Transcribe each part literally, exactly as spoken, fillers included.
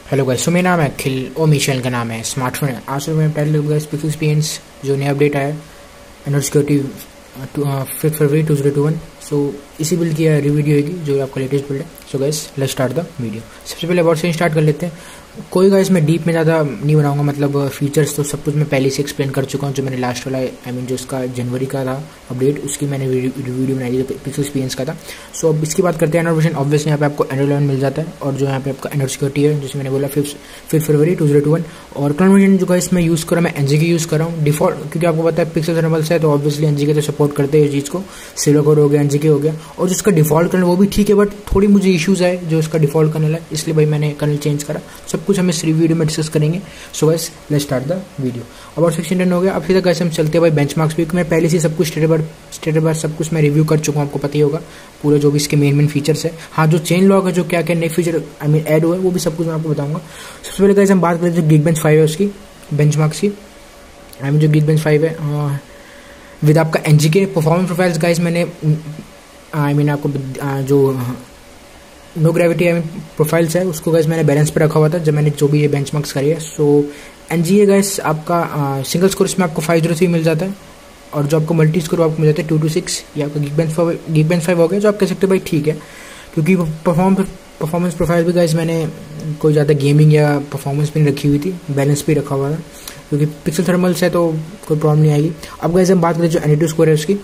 Hello guys, सो मेरा नाम है अखिल और मिशेल का नाम है स्मार्टफोन है। आज तो मैं टाइटल गाइस पिक्सल एक्सपीरियंस जो नया अपडेट आया है एंड्रॉइड सिक्योरिटी फिफ्थ फरवरी two zero two one. So इसी बिल्ड की रिव्यू वीडियो होगी जो आपका लेटेस्ट बिल्ड है। So guys let's start the video. सबसे पहले अबाउट से स्टार्ट कर लेते हैं। कोई गाइस मैं डीप में ज़्यादा नहीं बनाऊंगा, मतलब फीचर्स तो सब कुछ मैं पहले से एक्सप्लेन कर चुका हूँ। जो मैंने लास्ट वाला आई मीन जो इसका जनवरी का था अपडेट, उसकी मैंने वीडियो बनाई थी पिक्सल एक्सपीरियंस का था। सो अब इसकी बात करते हैं एंड्रॉइड वर्जन। ऑब्वियसली यहाँ पे आपको एंड्रॉइड इलेवन मिल जाता है और जो यहाँ पे आपका एंड्रॉइड सिक्योरिटी है जैसे मैंने बोला फिफ्थ फिफ्थ फरवरी टू जीरो टू वन। और करंट वर्जन जो गाइस मैं यूज़ कर रहा हूँ, मैं एनजीके यूज़ कर रहा हूँ डिफॉल्ट, क्योंकि आपको पता है पिक्सल थर्मल्स है तो ऑब्वियसली एनजीके तो सपोर्ट करते हैं इस चीज़ को। सिल्वर कोर हो गया, एनजीके हो गया, और जो इसका डिफॉल्ट कर्नल वो भी ठीक है, बट थोड़ी मुझे इश्यूज है जो इसका डिफॉल्ट कर्नल है, इसलिए भाई मैंने कर्नल चेंज करा। सब कुछ हम इस वीडियो में डिस्कस करेंगे। So guys let's start the video. About section done हो गया। अब फिर गाइस हम चलते हैं भाई बेंचमार्क्स पे। मैं पहले से सब कुछ स्टेट बाय स्टेट बाय सब कुछ मैं रिव्यू कर चुका हूँ, आपको पता ही होगा पूरे जो भी इसके मेन मेन फीचर्स है। हाँ, जो चेन लॉक है, जो क्या क्या नए फीचर आई मीन ऐड हुए वो भी सब कुछ मैं आपको बताऊंगा। सबसे पहले गाइस हम बात करें जो Geekbench फाइव है उसकी बेंचमार्क्स की। आई मीन जो Geekbench फाइव है विद आपका एनजीके परफॉर्मेंस प्रोफाइल्स गाइस, मैंने आई मीन आपको जो no gravity I mean profiles है उसको गाइस मैंने बैलेंस पे रखा हुआ था जब मैंने जो भी ये बेंचमार्क्स करी है। सो एनजीए गाइस आपका सिंगल स्कोर इसमें आपको फाइव जीरो थ्री मिल जाता है, और जो आपको मल्टी स्कोर आपको मिल जाता है टू टू सिक्स। ये आपका Geekbench फाइव Geekbench फाइव हो गया, जो आप कह सकते हो भाई ठीक है, क्योंकि परफॉर्म परफॉर्मेंस प्रोफाइल भी गाइस मैंने कोई ज़्यादा गेमिंग या परफॉर्मेंस भी नहीं रखी हुई थी, बैलेंस भी रखा हुआ था, क्योंकि पिक्सल थर्मल्स है तो कोई प्रॉब्लम नहीं आएगी। अब गाइस हम बात करें जो एनीटू स्कोर है उसकी।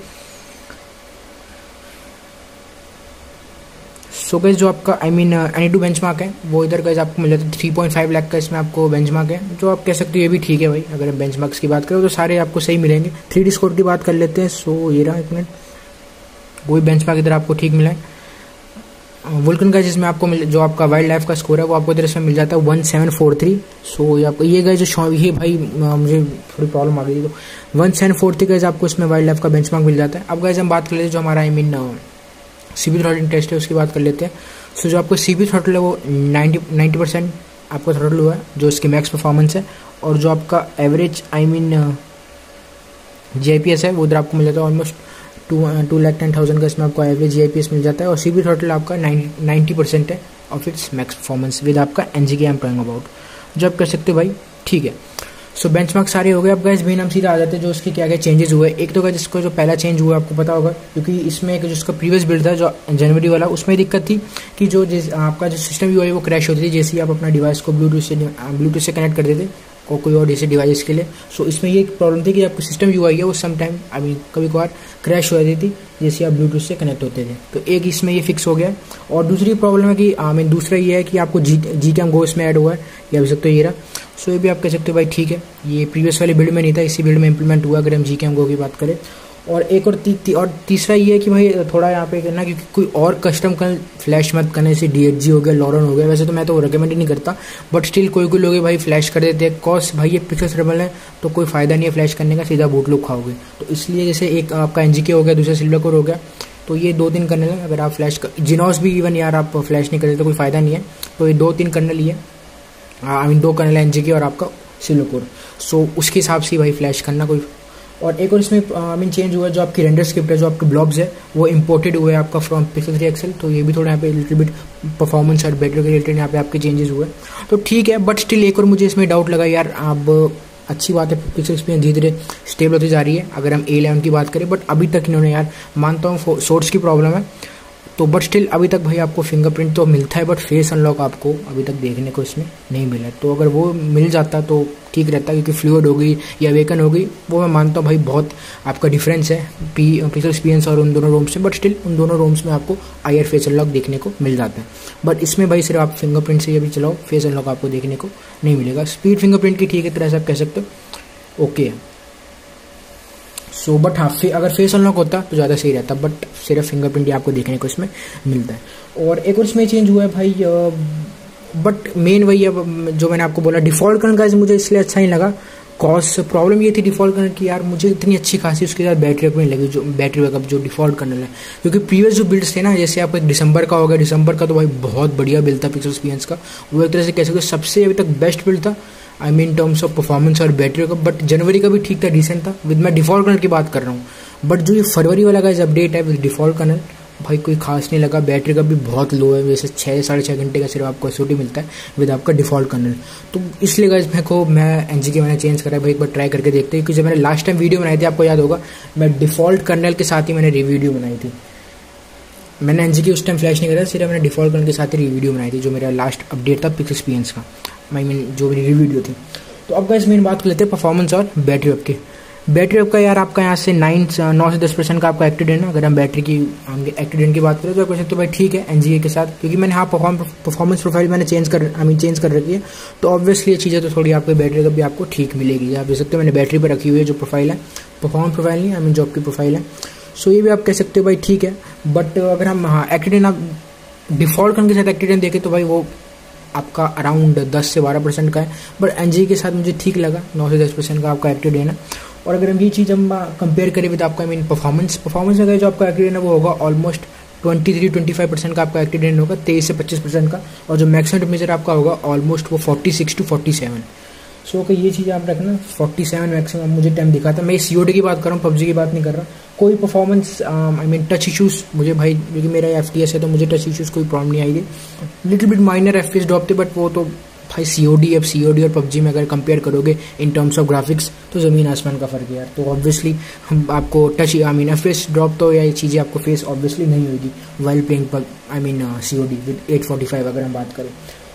सो गाइस जो आपका आई मीन एनीटू बेंचमार्क है वो इधर गाइस आपको मिल जाता है थ्री पॉइंट फाइव लाख का, इसमें आपको बेंचमार्क है, जो आप कह सकते हो ये भी ठीक है भाई। अगर हम बेंचमार्क्स की बात करें तो सारे आपको सही मिलेंगे। थ्री डी स्कोर की बात कर लेते हैं। सो ये रहा एक मिनट, वही बेंचमार्क इधर आपको ठीक मिला है। वुल्कन का जिसमें आपको मिल जो आपका वाइल्ड लाइफ का स्कोर है वो आपको इधर इसमें मिल जाता है one seven four three. So ये आपको ये गाइस जो ये भाई मुझे थोड़ी प्रॉब्लम आ गई थी, तो one seven four three guys आपको इसमें वाइल्ड लाइफ का बेंचमार्क मिल जाता है। अब गाइस हम बात कर लेते हैं जो हमारा I mean CB throttling test है उसकी बात कर लेते हैं। सो जो आपको सीबी थ्रॉटल है वो नाइन्टी नाइन्टी परसेंट आपका थ्रॉटल हुआ है, जो इसकी मैक्स परफॉर्मेंस है, और जो आपका एवरेज आई मीन जीआईपीएस है वो इधर आपको मिल जाता है almost two two lakh ten thousand का, इसमें आपको एवरेज जीआईपीएस मिल जाता है, और सीबी थ्रॉटल आपका नाइन्टी परसेंट है of its max performance with आपका NGK I am talking about, जो आप कर सकते हो भाई ठीक है। सो बेंचमार्क सारे हो गए। अब गाइस मेन हम सीधा आ जाते हैं जो उसके क्या क्या चेंजेस हुए। एक तो गाइस इसको जो पहला चेंज हुआ आपको पता होगा, क्योंकि इसमें एक जो इसका प्रीवियस बिल्ड था जो जनवरी वाला, उसमें दिक्कत थी कि जो जिस आपका जो सिस्टम यूआई वो क्रैश होती थी जैसे ही आप अपना डिवाइस को ब्लूटूथ से ब्लूटूथ से कनेक्ट कर देते और कोई और जैसे डिवाइस के लिए। सो इसमें ये एक प्रॉब्लम थी कि आपको सिस्टम यूआई है वो सम टाइम आई मीन कभी कभार क्रैश हो जाती थी जैसे आप ब्लूटूथ से कनेक्ट होते थे। तो एक इसमें ये फिक्स हो गया। और दूसरी प्रॉब्लम है कि आई मीन दूसरा ये है कि आपको जी जी कैम गो इसमें ऐड हुआ है, ये भी सकते हो ये रहा। सो ये भी आप कह सकते हो भाई ठीक है, ये प्रीवियस वाली बिल्ड में नहीं था, इसी बिल्ड में इंप्लीमेंट हुआ अगर हम जी कैम गो की बात करें। और एक और ती, ती, और तीसरा ये है कि भाई थोड़ा यहाँ पे करना, क्योंकि कोई और कस्टम कर फ्लैश मत करने से डीएचजी हो गया, लॉरन हो गया, वैसे तो मैं तो रिकमेंड ही नहीं करता, बट स्टिल कोई कोई लोग भाई फ्लैश कर देते हैं। कॉस भाई ये पिक्सल थर्मल है तो कोई फायदा नहीं है फ्लैश करने का, सीधा बूट लूप खाओगे। तो इसलिए जैसे एक आपका एनजीके हो गया, दूसरा सिल्वर कोर हो गया, तो ये दो तीन कर्नल है। अगर आप फ्लैश कर जिनोस भी इवन यार आप फ्लैश नहीं करते तो कोई फायदा नहीं है। तो ये दो तीन कर्नल ही है, आई मीन दो कर्नल एनजीके और आपका सिल्वर कोर। सो उसके हिसाब से भाई फ्लैश करना कोई। और एक और इसमें आई मीन चेंज हुआ है जो आपकी रेंडर स्क्रिप्ट है, जो आपके ब्लॉब्स है वो इंपोर्टेड हुए हैं आपका फ्रॉम पिक्सल थ्री एक्सेल। तो ये भी थोड़ा यहाँ पे लिटिल बिट परफॉर्मेंस और बैटरी के रिलेटेड यहाँ पे आपके चेंजेस हुए, तो ठीक है। बट स्टिल एक और मुझे इसमें डाउट लगा यार, अब अच्छी बात है पिक्सल एक्सपीरियंस धीरे धीरे स्टेबल होती जा रही है अगर हम ए इलेवन की बात करें, बट अभी तक इन्होंने यार मानता हूँ सोर्स की प्रॉब्लम है तो, बट स्टिल अभी तक भाई आपको फिंगरप्रिंट तो मिलता है, बट फेस अनलॉक आपको अभी तक देखने को इसमें नहीं मिला। तो अगर वो मिल जाता तो ठीक रहता, क्योंकि फ्लूइड हो गई या वेकन हो गई वो मैं मानता हूँ भाई बहुत आपका डिफरेंस है पी पिक्सल एक्सपीरियंस और उन दोनों रोम्स से, बट स्टिल उन दोनों रोम्स में आपको आई आर फेस अनलॉक देखने को मिल जाता है। बट इसमें भाई सिर्फ आप फिंगरप्रिंट से ये भी चलाओ, फेस अनलॉक आपको देखने को नहीं मिलेगा। स्पीड फिंगरप्रिंट की ठीक है तरह से आप कह सकते हो ओके है। सो बट हाँ अगर फेस अनलॉक होता तो ज़्यादा सही रहता, बट सिर्फ फिंगरप्रिंट ही आपको देखने को इसमें मिलता है। और एक और इसमें चेंज हुआ है भाई, बट मेन वही है जो मैंने आपको बोला, डिफ़ॉल्ट कर्नल गाइस मुझे इसलिए अच्छा नहीं लगा। कॉज प्रॉब्लम ये थी डिफ़ॉल्ट कर्नल की यार, मुझे इतनी अच्छी खासी उसके साथ बैटरी बैकअप नहीं लगी, जो बैटरी बैकअप जो डिफ़ॉल्ट कर्नल है, क्योंकि प्रीवियस जो बिल्ड्स थे ना, जैसे आपका दिसंबर का हो गया, दिसंबर का तो भाई बहुत बढ़िया बिल्ड था पिक्सल एक्सपीरियंस का, वो एक तरह से कह सकते सबसे अभी तक बेस्ट बिल्ड था I mean terms of performance और बैटरी का। बट जनवरी का भी ठीक था, डिसेंट था, विद मैं डिफ़ॉल्ट कर्नल की बात कर रहा हूँ। बट जो ये फरवरी वाला का अपडेट है विद डिफ़ॉल्ट कर्नल भाई कोई खास नहीं लगा। बैटरी का भी बहुत लो है, वैसे छः साढ़े छः घंटे का सिर्फ आपको एसओटी मिलता है विद आपका डिफ़ॉल्ट कर्नल। तो इसलिए गाइस मेरे को मैं एनजीके मैंने चेंज करा है भाई, एक बार ट्राई करके देखते हैं। क्योंकि जब मैंने लास्ट टाइम वीडियो बनाई थी आपको याद होगा, मैं डिफ़ॉल्ट कर्नल के साथ ही मैंने वीडियो बनाई थी। मैंने एनजीके उस टाइम फ्लैश नहीं करा, सिर्फ मैंने डिफ़ॉल्ट कर्नल के साथ ही वीडियो बनाई थी, जो मेरा लास्ट अपडेट था पिक्स एक्सपीरियंस का, आई मीन जो मेरी वीडियो थी। तो अब गाइस मेन बात कर लेते हैं परफॉर्मेंस और बैटरी अप की। बैटरी अप का यार आपका यहाँ से नाइन नौ से दस परसेंट का आपका एक्टिव है ना। अगर हम बैटरी की एक्टिव की बात करें तो आप कह सकते हो भाई ठीक है एनजीए के साथ, क्योंकि मैंने हाँ परफॉर्म परफॉर्मेंस प्रोफाइल मैंने चेंज कर आई मीन चेंज कर रखी है। तो ऑब्वियसली ये चीज़ें तो थोड़ी आपकी बैटरी का भी आपको ठीक मिलेगी। आप देख सकते हो मैंने बैटरी पर रखी हुई है जो प्रोफाइल है, परफॉर्मेंस प्रोफाइल नहीं आई मीन जो आपकी प्रोफाइल है। सो ये भी आप कह सकते हो भाई ठीक है। बट अगर हम हाँ एक्टिव आप डिफॉल्ट करने के साथ एक्टिव देखें तो भाई वो आपका अराउंड दस से बारह परसेंट का है। बट एनजीए के साथ मुझे ठीक लगा नौ से दस परसेंट का आपका एक्टिव है ना। और अगर हम ये चीज़ हम कंपेयर करें विद आपका आई मीन परफॉर्मेंस परफॉर्मेंस अगर जो आपका एक्टिव है वो होगा almost twenty three twenty five percent का आपका एक्टिव होगा, तेईस से पच्चीस परसेंट का। और जो मैक्सिमम टेम्परेचर आपका होगा ऑलमोस्ट वो forty six two forty seven. So कि ये चीज़ आप रखना, फोर्टी सेवन मैक्सिमम मुझे टाइम दिखा था। मैं सीओडी की बात कर रहा हूँ, पबजी की बात नहीं कर रहा। कोई performance I mean touch issues मुझे भाई, क्योंकि मेरा एफ टी एस है तो मुझे टच इशूज़ कोई प्रॉब्लम नहीं आई थी। Little bit minor F P S drop थे, बट वो तो भाई सीओडी अब सीओडी और पबजी में अगर कंपेयर करोगे इन टर्म्स ऑफ ग्राफिक्स तो ज़मीन आसमान का फ़र्क है यार। तो ऑब्वियसली हम आपको touch I mean F P S drop तो या ये चीज़ें आपको फेस ऑब्वियसली नहीं होगी while playing pub I mean COD with eight forty five अगर हम बात करें।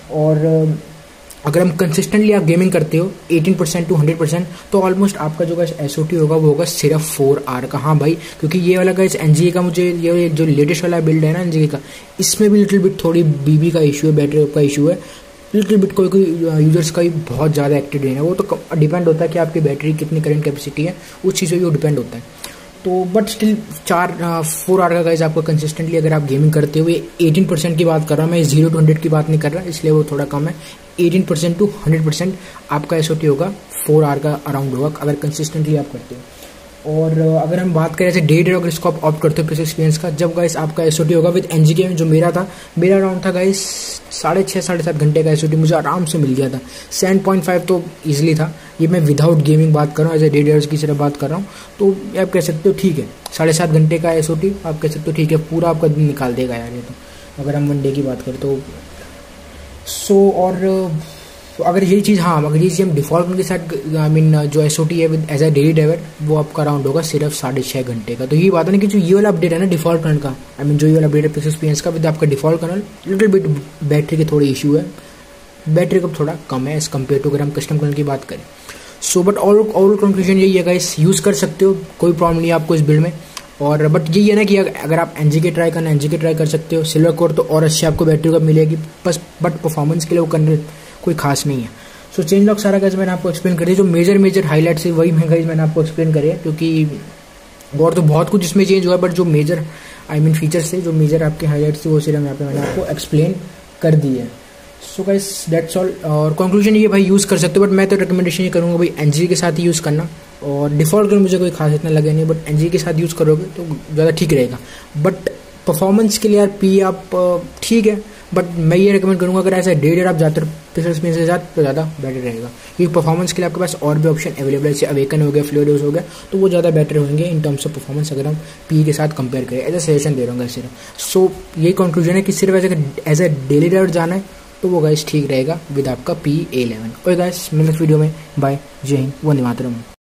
और अगर हम कंसिस्टेंटली आप गेमिंग करते हो eighteen percent to hundred percent तो ऑलमोस्ट आपका जो गाइस एसओटी होगा वो होगा सिर्फ फोर आर का। हाँ भाई, क्योंकि ये वाला गाइस एनजीए का मुझे ये जो लेटेस्ट वाला बिल्ड है ना एनजीए का, इसमें भी लिटिल बिट थोड़ी बीबी का इशू है, बैटरी का इशू है लिटिल बिट। कोई कोई यूजर्स का भी बहुत ज़्यादा एक्टिव है, वो तो डिपेंड होता है कि आपकी बैटरी कितनी करंट कैपेसिटी है, उस चीज़ पर वो डिपेंड होता है। तो बट स्टिल चार फोर आर का गाइज आपको कंसिस्टेंटली अगर आप गेमिंग करते हुए एटीन परसेंट की बात कर रहा हूँ मैं, जीरो टू हंड्रेड की बात नहीं कर रहा, इसलिए वो थोड़ा कम है। Eighteen percent to hundred percent आपका एसओटी होगा, फोर आर का अराउंड होगा अगर कंसिस्टेंटली आप करते हो। और अगर हम बात करें ऐसे डे डे अगर इसको आप ऑप्ट करते हो किसी एक्सपीरियंस का, जब गाइस आपका एसओटी होगा विद एनजीके में, जो मेरा था मेरा अराउंड था गाइस साढ़े छः साढ़े सात घंटे का एसओटी मुझे आराम से मिल गया था। सेवन पॉइंट फाइव तो ईजिली था। ये मैं विदाउट गेमिंग बात कर रहा हूँ, एज ए डे डेयर्स की तरह बात कर रहा हूँ। तो आप कह सकते हो ठीक है, साढ़े सात घंटे का एसओटी आप कह सकते हो ठीक है, पूरा आपका दिन निकाल देगा यार ये तो, अगर हम वन डे की बात करें तो। सो और अगर यही चीज़ हाँ अगर ये चीज़ हम डिफॉल्ट के साथ आई मीन जो एसओटी है with as a daily driver वो आपका अराउंड होगा सिर्फ साढ़े छः घंटे का। तो ये बात है ना कि जो ये वाला अपडेट है ना डिफॉल्ट कर्नल का, आई मीन जो ये वाला अपडेट है पिक्स एक्सपीरियंस का विद आपका default kernel, little bit battery के थोड़े इशू है, बैटरी का थोड़ा कम है एज कम्पेयर टू अगर हम कस्टम कर्नल की बात करें। So but all all conclusion यही है गाइस, यूज़ कर सकते हो, कोई प्रॉब्लम नहीं है आपको इस बिल्ड में। और बट यही है ना कि अगर आप एनजीके ट्राई करना एनजीके ट्राई कर सकते हो, सिल्वर कोर तो और अच्छी आपको बैटरी का मिलेगी बस, बट परफॉर्मेंस के लिए वो कर्नल कोई खास नहीं है। सो चेंज लॉक सारा गाइस मैंने आपको एक्सप्लेन करी, जो मेजर मेजर हाईलाइट्स है वही मैं गाइस मैंने आपको एक्सप्लेन करे, क्योंकि और तो बहुत कुछ इसमें चेंज हुआ है, बट जो मेजर आई मीन फीचर्स थे, जो मेजर आपके हाईलाइट्स थे वो सिर्फ यहाँ पे मैंने आपको एक्सप्लेन कर दी है। So guys that's all. और कंक्लूजन ये भाई यूज़ कर सकते हो, बट मैं तो रिकमेंडेशन ये करूँगा भाई एनजी के साथ ही यूज़ करना। और डिफ़ॉल्ट कर मुझे कोई खास इतना लगे नहीं, बट एनजी के साथ यूज़ करोगे तो ज़्यादा ठीक रहेगा। बट परफॉर्मेंस के लिए यार पी आप ठीक है, बट मैं ये रिकमेंड करूँगा अगर ऐसा डे डेढ़ आप ज़्यादातर पिक्सल स्पेस के साथ तो ज़्यादा बेटर रहेगा, क्योंकि परफॉर्मेंस के लिए आपके पास और भी ऑप्शन अवेलेबल है, जैसे अवेकन हो गया, फ्लोरियोस हो गया, तो वो ज़्यादा बेटर होंगे इन टर्म्स ऑफ परफॉर्मेंस अगर हम पी के साथ कंपेयर करें। एज ए सजेशन दे रहा हूँ सिर्फ। सो यही कंक्लूजन है कि सिर्फ as as a daily driver जाना है तो वो गाइस ठीक रहेगा विद आपका पी ए इलेवन। और गाइस नेक्स्ट वीडियो में बाय, जय हिंद, वंदे मातरम।